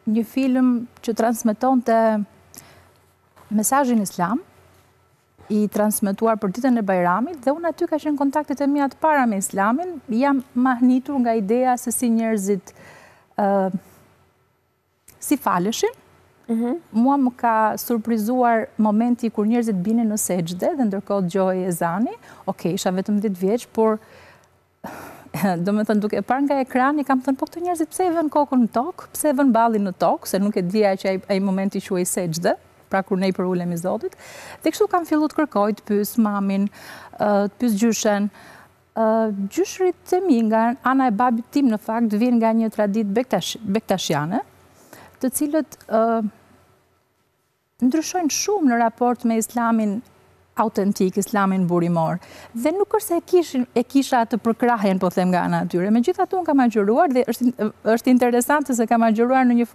një film që transmetonte mesazhin islam, i transmetuar për ditën e Bajramit, dhe unë aty ka qenë kontaktet e mia të para me islamin, jam mahnitur nga ideja se si njerëzit si faleshin. Mua më ka surprizuar momenti kur njerëzit binin në sejdë dhe ndërkohë dëgjoj ezani. Okej, isha vetëm 10 vjeç, por do me thënë duke parë nga ekrani, kam thënë, po këto njerëzit pse e vën kokën në tokë, pse e vën ballin në tokë, se nuk e dija që ai momenti quhej sejdë, pra kur ne i përulemi Zotit. Dhe kështu kam filluar të kërkoj, të pyes mamin, të pyes gjyshen. Gjyshrit e mi nga ana e babit tim në fakt vjen nga një traditë bektashiane, të cilët ndryshojnë shumë në raport me islamin autentik, islamin burimor. Dhe nuk është se e kisha atë përkrahjen, po them, nga ana atyre. Megjithatë unë kam agjëruar dhe është interesante se kam agjëruar në një